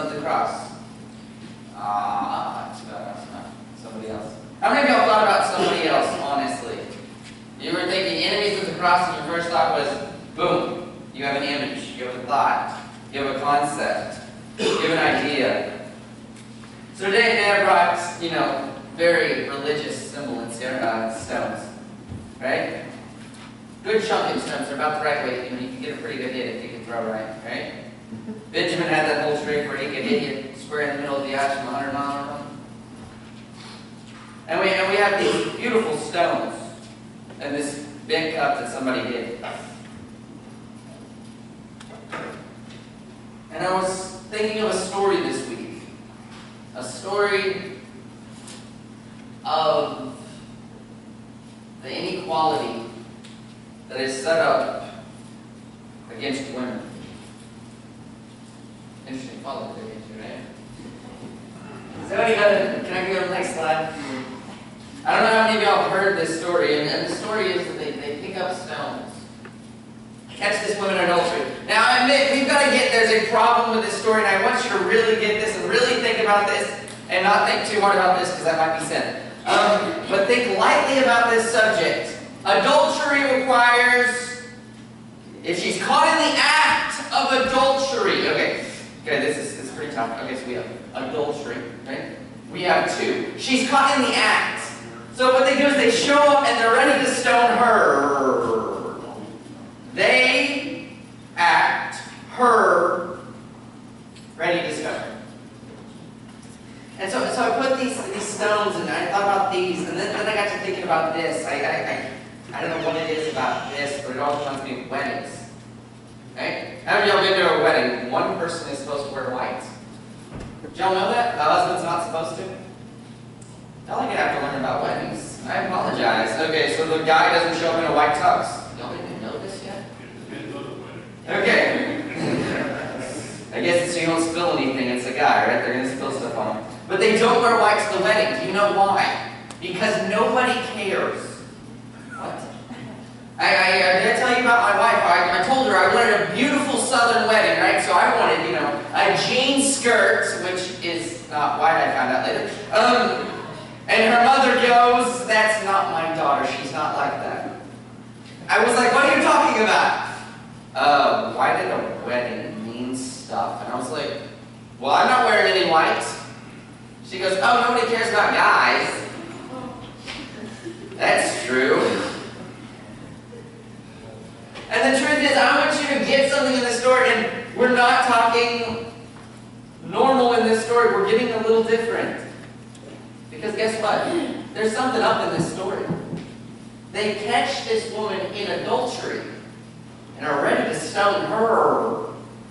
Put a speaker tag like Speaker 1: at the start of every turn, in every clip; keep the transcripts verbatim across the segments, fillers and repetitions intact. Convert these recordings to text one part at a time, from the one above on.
Speaker 1: of the cross. Ah, it's not, it's not somebody else. How many of y'all thought about somebody else, honestly? You were thinking enemies of the cross, and your first thought was, boom, you have an image, you have a thought, you have a concept, you have an idea. So today, Dad brought, you know, very religious semblance here, uh, stones, right? Good chunking stones, they're about the right weight. You know, you can get a pretty good hit if you can throw right, right? Benjamin had that whole trick where he could hit you square in the middle of the ash from a hundred mile an hour. And we, and we have these beautiful stones and this big cup that somebody did. And I was thinking of a story this week. A story of the inequality that is set up against women. Interesting follow there, right? So anyway, can I go to the next slide? I don't know how many of y'all have heard this story, and, and the story is that they, they pick up stones, catch this woman in adultery. Now I admit, we've got to get, there's a problem with this story, and I want you to really get this and really think about this, and not think too hard about this, because that might be sin. Um, but think lightly about this subject. Adultery requires, if she's caught in the act of adultery, okay, okay, this is, this is pretty tough. Okay, so we have adultery, right? We have two. She's caught in the act. So what they do is they show up and they're ready to stone her. They act her ready to stone her. And so, so I put these, these stones and I thought about these, and then, then I got to thinking about this. I, I, I, I don't know what it is about this, but it all reminds me of weddings. Okay? How many of y'all been to a wedding? One person is supposed to wear white. Did y'all know that? The husband's not supposed to? Y'all are going to have to learn about weddings. I apologize. Okay, so the guy doesn't show up in a white tux. Y'all didn't know this yet? Okay. I guess it's so you don't spill anything. It's a guy, right? They're going to spill stuff on him. But they don't wear white to the wedding. Do you know why? Because nobody cares. What? I, I, I did I tell you about my wife. I, I told her I wanted a beautiful southern wedding, right? So I wanted, you know, a jean skirt, which is not white, I found out later. Um, and her mother goes, that's not my daughter. She's not like that. I was like, what are you talking about? Uh, why did a wedding mean stuff? And I was like, well, I'm not wearing any white. She goes, oh, nobody cares about guys. That's true. And the truth is, I want you to get something in this story, and we're not talking normal in this story. We're getting a little different. Because guess what? There's something up in this story. They catch this woman in adultery and are ready to stone her.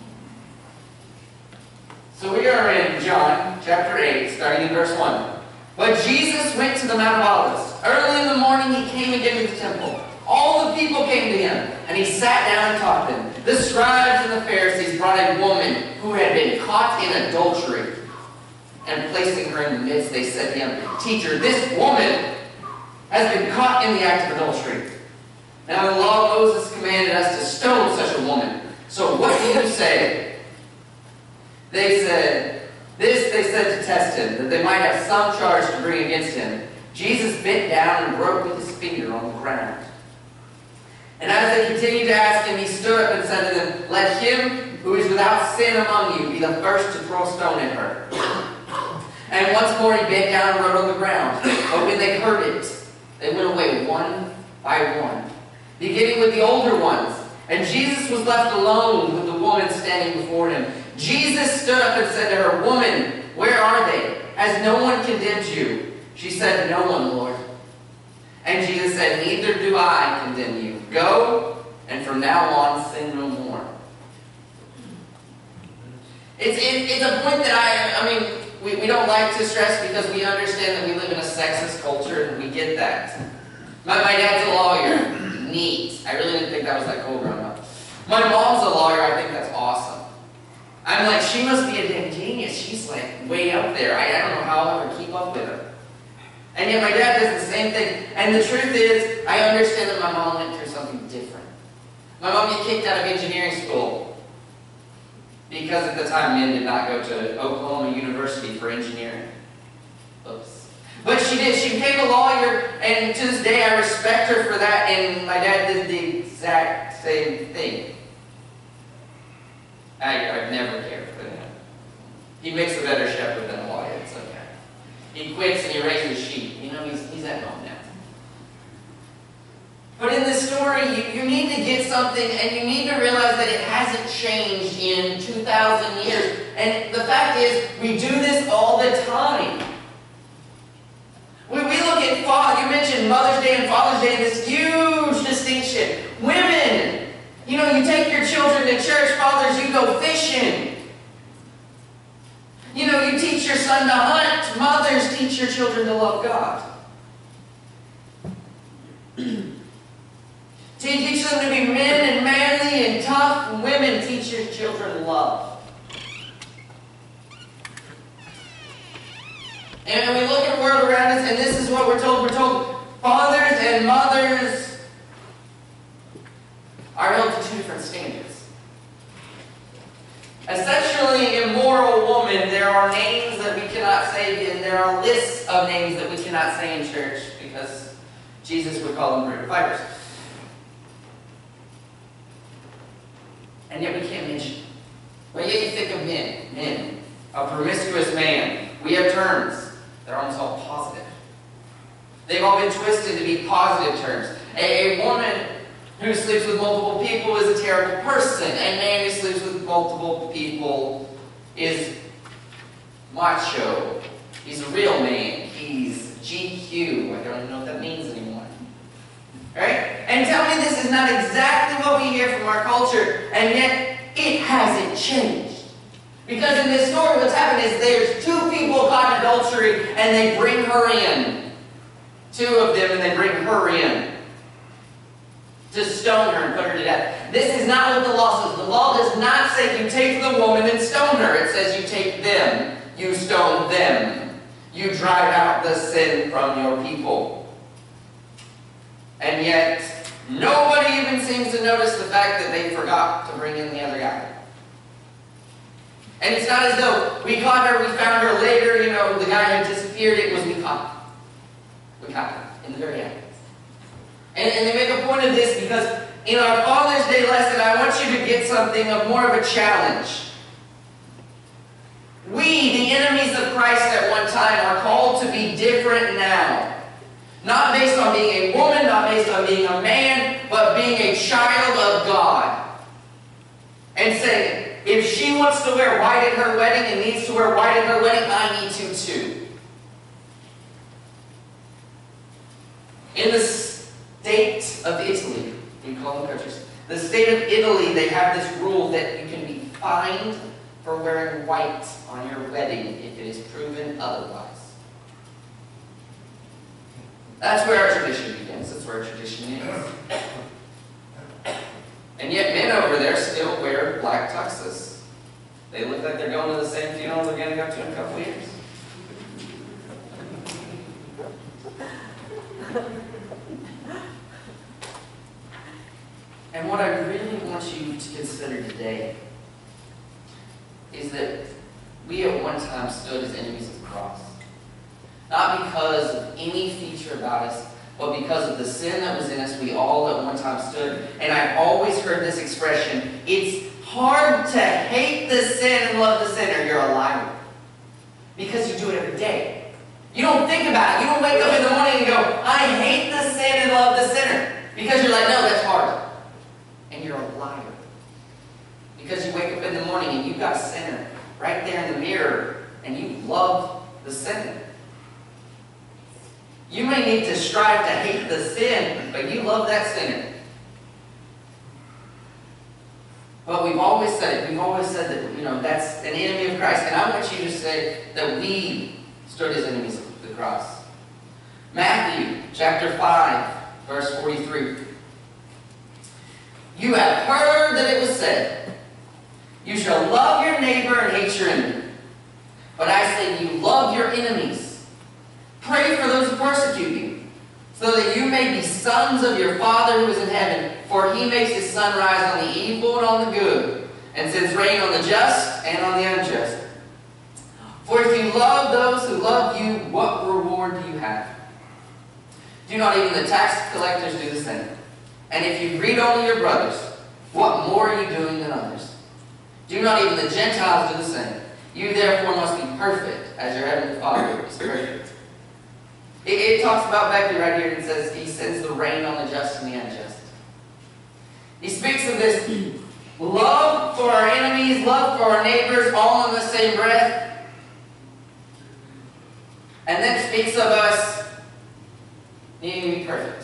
Speaker 1: So we are in John chapter eight, starting in verse one. But Jesus went to the Mount of Olives. Early in the morning he came again to the temple. All the people came to him, and he sat down and taught them. The scribes and the Pharisees brought a woman who had been caught in adultery. And placing her in the midst, they said to him, Teacher, this woman has been caught in the act of adultery. Now the law of Moses commanded us to stone such a woman. So what do you say? They said, this they said to test him, that they might have some charge to bring against him. Jesus bent down and wrote with his finger on the ground. And as they continued to ask him, he stood up and said to them, Let him who is without sin among you be the first to throw a stone at her. And once more he bent down and wrote on the ground. But when they heard it, they went away one by one, beginning with the older ones. And Jesus was left alone with the woman standing before him. Jesus stood up and said to her, Woman, where are they? Has no one condemned you? She said, No one, Lord. And Jesus said, Neither do I condemn you. Go, and from now on sin no more. It's, it, it's a point that I, I mean, we, we don't like to stress because we understand that we live in a sexist culture and we get that. My, my dad's a lawyer. Neat. I really didn't think that was that cool growing up. My mom's a lawyer. I think that's awesome. I'm like, she must be a damn genius. She's like way up there. I, I don't know how I'll ever keep up with her. And yet my dad does the same thing. And the truth is, I understand that my mom went through something different. My mom got kicked out of engineering school. Because at the time, men did not go to Oklahoma University for engineering. Oops. But she did. She became a lawyer, and to this day I respect her for that, and my dad did the exact same thing. I, I've never cared for him. He makes a better shepherd than a lawyer. It's okay. He quits and he raises sheep. You know, he's, he's at home now. But in this story, you, you need to get something, and you need to realize that it hasn't changed in two thousand years. And the fact is, we do this all the time. We, we look at, Father, you mentioned Mother's Day and Father's Day, this huge distinction. Women, you know, you take your children to church. Fathers, you go fishing. You know, you teach your son to hunt. Mothers, teach your children to love God. Teach them to be men and manly and tough. And women, teach your children love. And we look at the world around us, and this is what we're told. We're told fathers and mothers are held to two different standards. A sexually immoral woman, there are names that we cannot say, and there are lists of names that we cannot say in church because Jesus would call them brutal fibers. And yet we can't mention it. But yet you think of men, men, a promiscuous man. We have terms. They're almost all positive. They've all been twisted to be positive terms. A, a woman who sleeps with multiple people is a terrible person. A man who sleeps with multiple people is macho. He's a real man. He's G Q. I don't even know what that means anymore. Right? And tell me this is not exactly what we hear from our culture, and yet it hasn't changed. Because in this story what's happened is there's two people caught in adultery, and they bring her in. Two of them, and they bring her in to stone her and put her to death. This is not what the law says. The law does not say you take the woman and stone her. It says you take them. You stone them. You drive out the sin from your people. And yet, nobody even seems to notice the fact that they forgot to bring in the other guy. And it's not as though we caught her, we found her later, you know, the guy had disappeared. It was we caught her. We caught her in the very act. And, and they make a point of this because in our Father's Day lesson, I want you to get something of more of a challenge. We, the enemies of Christ at one time, are called to be different now. Not based on being a woman, not based on being a man, but being a child of God. And saying, if she wants to wear white at her wedding and needs to wear white at her wedding, I need to too. In the state of Italy, we call them countries, the state of Italy, they have this rule that you can be fined for wearing white on your wedding if it is proven otherwise. That's where our tradition begins. That's where our tradition ends. And yet men over there still wear black tuxes. They look like they're going to the same funeral they're going to go to in a couple of years. And what I really want you to consider today is that we at one time stood as enemies of the cross. Not because of any feature about us, but because of the sin that was in us, we all at one time stood. And I've always heard this expression, it's hard to hate the sin and love the sinner. You're a liar. Because you do it every day. You don't think about it. You don't wake up in the morning and go, I hate the sin and love the sinner. Because you're like, no, that's hard. And you're a liar. Because you wake up in the morning and you've got a sinner right there in the mirror, and you love the sinner. You may need to strive to hate the sin, but you love that sinner. But we've always said it. We've always said that, you know, that's an enemy of Christ. And I want you to say that we stood as enemies of the cross. Matthew chapter five, verse forty-three. You have heard that it was said, you shall love your neighbor and hate your enemy. But I say you love your enemies. Pray for those who persecute you, so that you may be sons of your Father who is in heaven. For he makes his sun rise on the evil and on the good, and sends rain on the just and on the unjust. For if you love those who love you, what reward do you have? Do not even the tax collectors do the same? And if you greet only your brothers, what more are you doing than others? Do not even the Gentiles do the same? You therefore must be perfect, as your heavenly Father is perfect. It, it talks about Beckley right here, and it says he sends the rain on the just and the unjust. He speaks of this love for our enemies, love for our neighbors, all in the same breath. And then speaks of us needing to be perfect.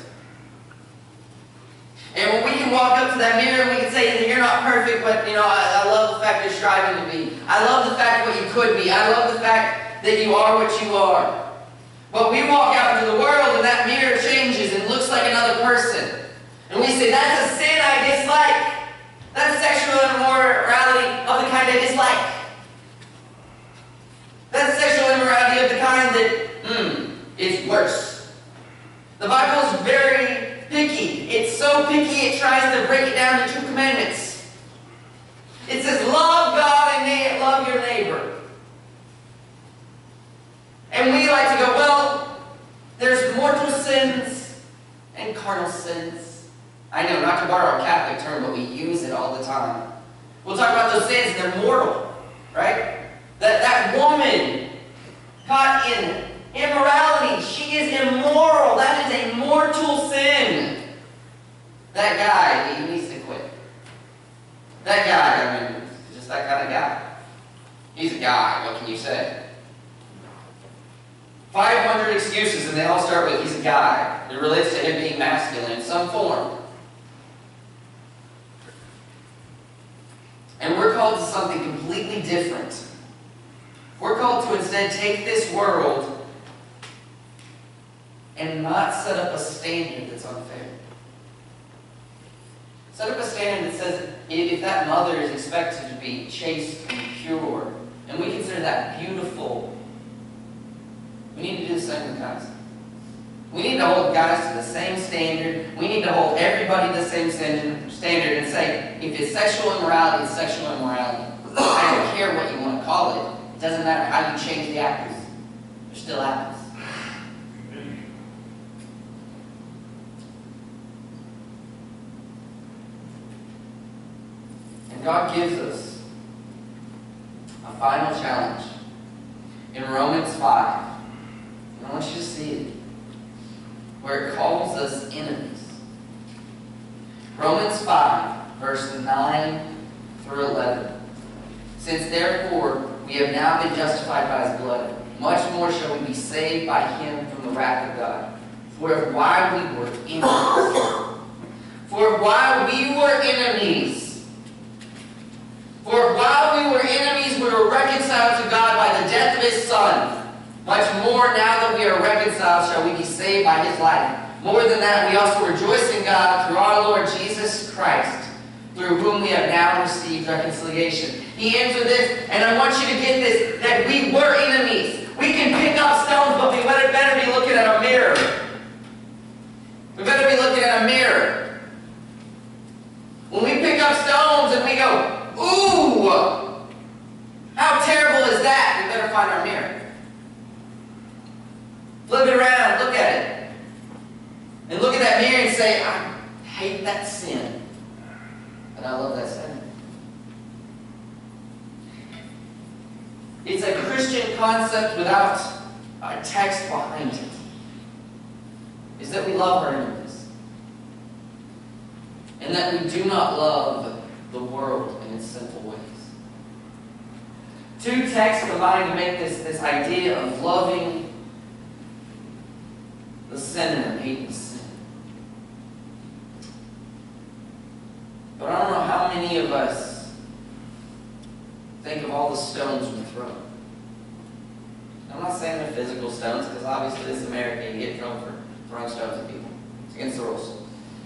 Speaker 1: And when we can walk up to that mirror and we can say that you're not perfect, but you know, I, I love the fact you're striving to be. I love the fact what you could be. I love the fact that you are what you are. But we walk out into the world and that mirror changes and looks like another person. And we say, that's a sin I dislike. That's sexual immorality of the kind I dislike. That's sexual immorality of the kind that, hmm, is worse. The Bible is very picky. It's so picky it tries to break it down to two commandments. It says, love God and love your neighbor. And we like to go, well, there's mortal sins and carnal sins. I know, not to borrow a Catholic term, but we use it all the time. We'll talk about those sins, and they're mortal, right? That, that woman caught in immorality, she is immoral. That is a mortal sin. That guy, he needs to quit. That guy, I mean, just that kind of guy. He's a guy, what can you say? five hundred excuses, and they all start with, he's a guy. It relates to him being masculine in some form. And we're called to something completely different. We're called to instead take this world and not set up a standard that's unfair. Set up a standard that says if that mother is expected to be chaste and pure, and we consider that beautiful, we need to do the same with guys. We need to hold guys to the same standard. We need to hold everybody to the same standard and say, if it's sexual immorality, it's sexual immorality. I don't care what you want to call it. It doesn't matter how you change the apples. They're still apples. And God gives us a final challenge in Romans five. I want you to see it, where it calls us enemies. Romans five, verse nine through eleven. Since therefore we have now been justified by his blood, much more shall we be saved by him from the wrath of God. For if while we were enemies, for if while we were enemies, for if while we were enemies, we were reconciled to God by the death of his Son, much more now that we are reconciled shall we be saved by his life. More than that, we also rejoice in God through our Lord Jesus Christ, through whom we have now received reconciliation. He ends with this, and I want you to get this, that we were enemies. We can pick up stones, but we better, better be looking at a mirror. We better be looking at a mirror. When we pick up stones and we go, ooh, how terrible is that? We better find our mirror. Flip it around, look at it. And look at that mirror and say, I hate that sin, but I love that sin. It's a Christian concept without a text behind it. Is that we love our enemies. And that we do not love the world in its sinful ways. Two texts combine to make this, this idea of loving the sinner and hating sin. But I don't know how many of us think of all the stones we throw. I'm not saying they're physical stones, because obviously this is America, you get in trouble for throwing stones at people. It's against the rules.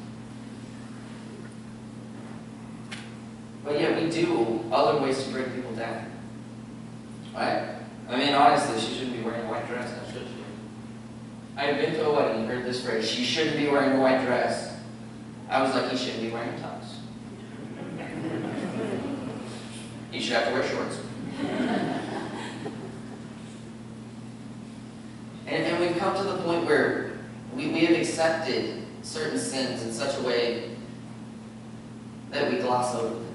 Speaker 1: But yet we do other ways to bring people down. Right? I mean, honestly, she shouldn't be wearing a white dress, now should she? I had been to a wedding and heard this phrase, she shouldn't be wearing a white dress. I was like, he shouldn't be wearing tux. should have to wear shorts. and, and we've come to the point where we, we have accepted certain sins in such a way that we gloss over them.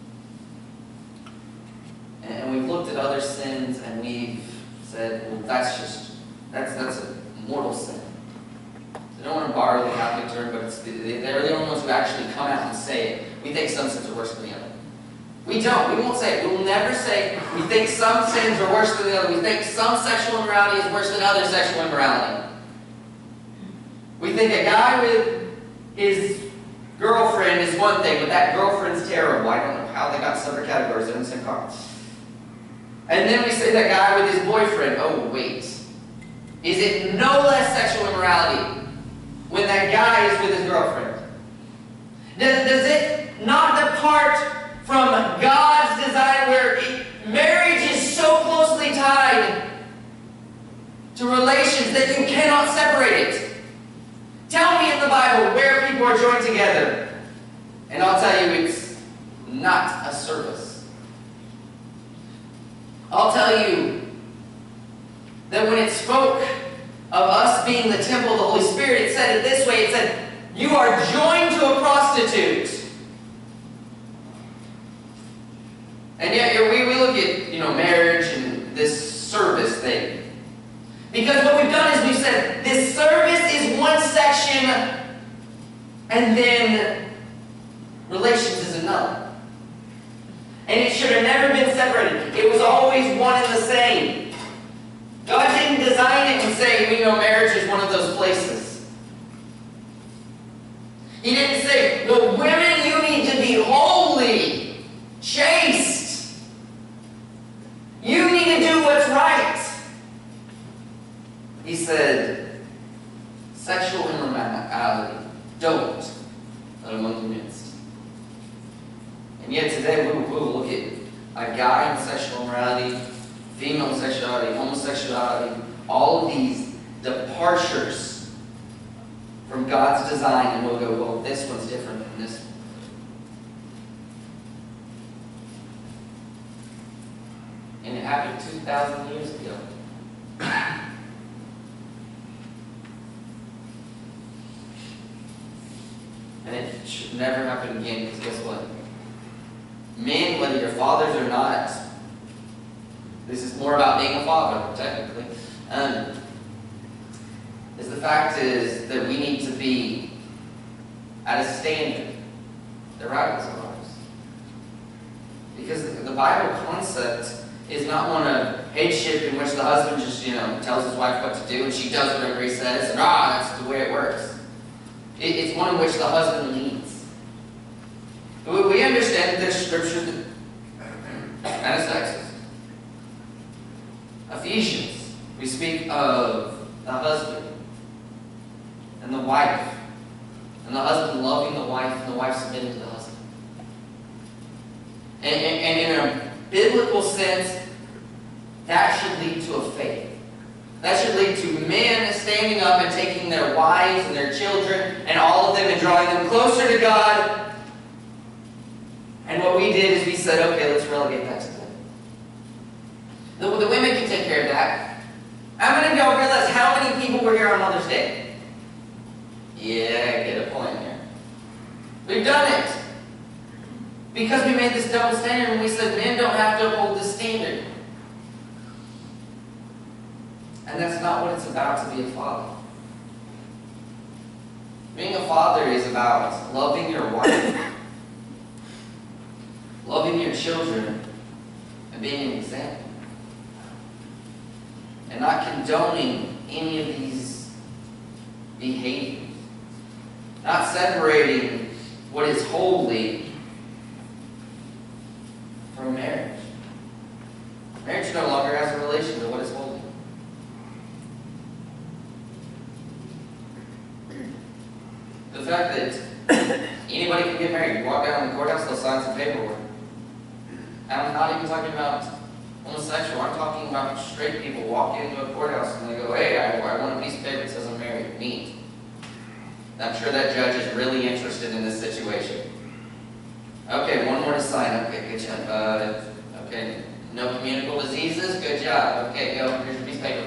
Speaker 1: And, and we've looked at other sins and we've said, well, that's just, that's, that's a mortal sin. I don't want to borrow the Catholic term, but it's the, they're the only ones who actually come out and say it. We think some sins are worse than the other. We don't. We won't say it. We will never say we think some sins are worse than the other. We think some sexual immorality is worse than other sexual immorality. We think a guy with his girlfriend is one thing, but that girlfriend's terrible. I don't know how they got separate categories. They're in the same car. And then we say that guy with his boyfriend. Oh, wait. Is it no less sexual immorality when that guy is with his girlfriend? Does, does it not depart from God's design where it, marriage is so closely tied to relations that you cannot separate it? Tell me in the Bible where people are joined together, and I'll tell you it's not a service. I'll tell you that when it spoke of us being the temple of the Holy Spirit, it said it this way. It said, you are joined to a prostitute. And yet we, we look at, you know, marriage and this service thing. Because what we've done is we've said, this service is one section, and then relations is another. And it should have never been separated. It was always one and the same. God didn't design it and say, you know, marriage is one of those places. He didn't say, well, women, you need to be holy, chaste. You need to do what's right. He said, sexual immorality, don't let among your midst. And yet today we will look at a guy in sexual immorality, female sexuality, homosexuality, all of these departures from God's design, and we'll go, well, this one's different than this one. And it happened two thousand years ago. And it should never happen again, because guess what? Men, whether you're fathers or not, this is more about being a father, technically, um, is the fact is that we need to be at a standard that rivals ours. Because the Bible concept is not one of headship in which the husband just, you know, tells his wife what to do and she does whatever he says, and ah, that's the way it works. It, it's one in which the husband leads. We understand that there's scriptures that, that is sexist. Ephesians, we speak of the husband and the wife, and the husband loving the wife and the wife submitting to the husband. And, and, and in a biblical sense, that should lead to a faith. That should lead to men standing up and taking their wives and their children and all of them and drawing them closer to God. And what we did is we said, okay, let's relegate that to them. The, the women can take care of that. How many of y'all realize how many people were here on Mother's Day? Yeah, I get a point here. We've done it. Because we made this double standard and we said men don't have to uphold this standard. And that's not what it's about to be a father. Being a father is about loving your wife, loving your children, and being an example. And not condoning any of these behaviors. Not separating what is holy from marriage. Marriage no longer has a relation to what is holy. The fact that anybody can get married. You walk down to the courthouse, they'll sign some paperwork. And I'm not even talking about homosexual. I'm talking about straight people walk into a courthouse and they go, hey, I, I want a piece of paper that says I'm married. Neat. I'm sure that judge is really interested in this situation. Okay, one more to sign. Okay, good job. Uh, okay. Okay, no communicable diseases? Good job. Okay, go. Here's your piece of paper.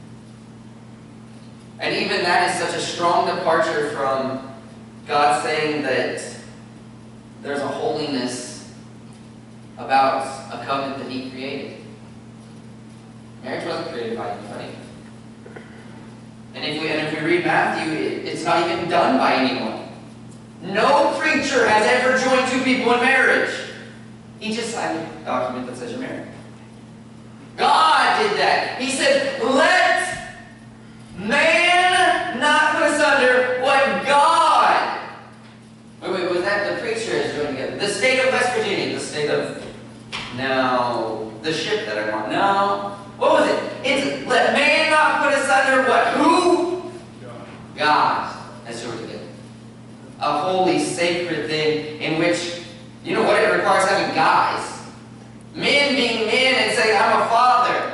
Speaker 1: And even that is such a strong departure from God saying that there's a holiness about a covenant that He created. Marriage wasn't created by anybody. And if we, and if we read Matthew, it, it's not even done by anyone. No preacher has ever joined two people in marriage. He just signed a document that says you're married. God did that. He said, let man not put asunder what God. Wait, wait, was that the preacher is doing it? The state of West Virginia, the state of, no, the ship that I want, no. What was it? It's let man not put asunder what? Who? God. God has joined together. A holy, sacred thing in which, you know what, it requires having guys. Men being men and saying, I'm a father.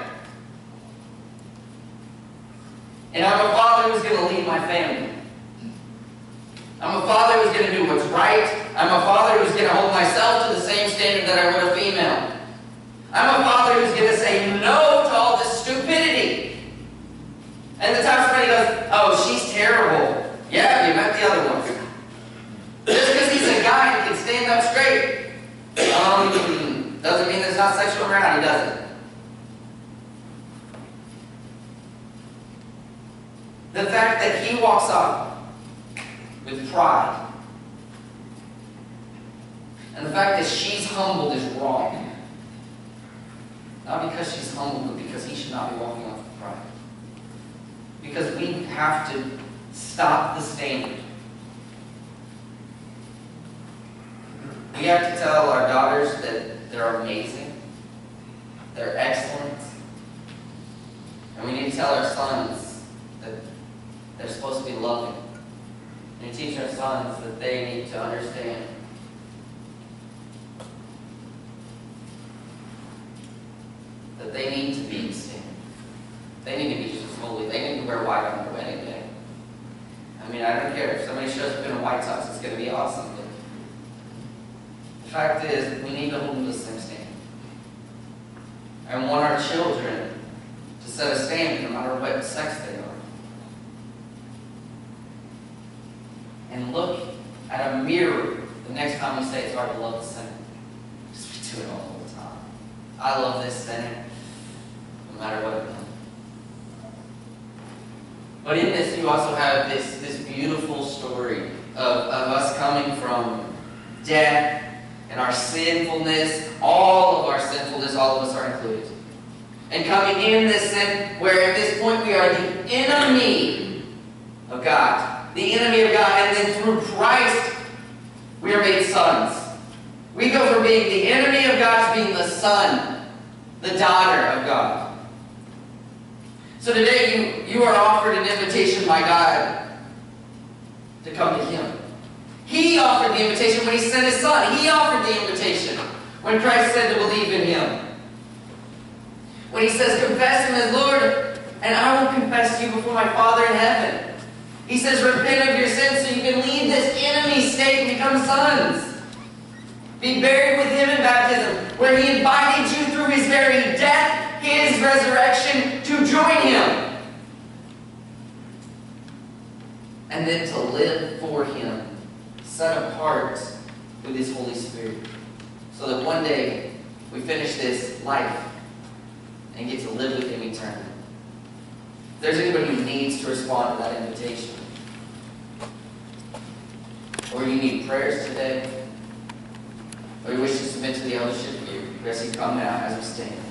Speaker 1: And I'm a father who's going to lead my family. I'm a father who's going to do what's right. I'm a father who's going to hold myself to the same standard that I would a female. I'm a father who's going to say no to all this stupidity. And the time somebody goes, oh, she's terrible. Yeah, you met the other one. Just because he's a guy and can stand up straight, um, doesn't mean there's not sexual immorality, does it? The fact that he walks up with pride, and the fact that she's humbled is wrong. Not because she's humble, but because he should not be walking off with pride. Because we have to stop the standard. We have to tell our daughters that they're amazing, they're excellent, and we need to tell our sons that they're supposed to be loving. And teach our sons that they need to understand that they need to be distinct. They need to be just holy. They need to wear white on their wedding day. I mean, I don't care. If somebody shows up in a white tux, it's going to be awesome. But the fact is, we need to hold them to the same standard. I want our children to set a standard no matter what sex they are. And look at a mirror the next time we say it's hard to love the sinner. Just we do it all the time. I love this sinner, no matter what I've done. But in this, you also have this, this beautiful story of, of us coming from death and our sinfulness. All of our sinfulness, all of us are included. And coming in this sin, where at this point we are the enemy of God. The enemy of God, and then through Christ, we are made sons. We go from being the enemy of God to being the son, the daughter of God. So today, you, you are offered an invitation by God to come to Him. He offered the invitation when He sent His Son. He offered the invitation when Christ said to believe in Him. When He says, confess Him as Lord, and I will confess you before my Father in heaven. He says, repent of your sins so you can leave this enemy state and become sons. Be buried with Him in baptism, where He invited you through His very death, His resurrection, to join Him. And then to live for Him, set apart with His Holy Spirit. So that one day, we finish this life and get to live with Him eternally. If there's anybody who needs to respond to that invitation, or you need prayers today, or you wish to submit to the eldership, you, you come now as we stand.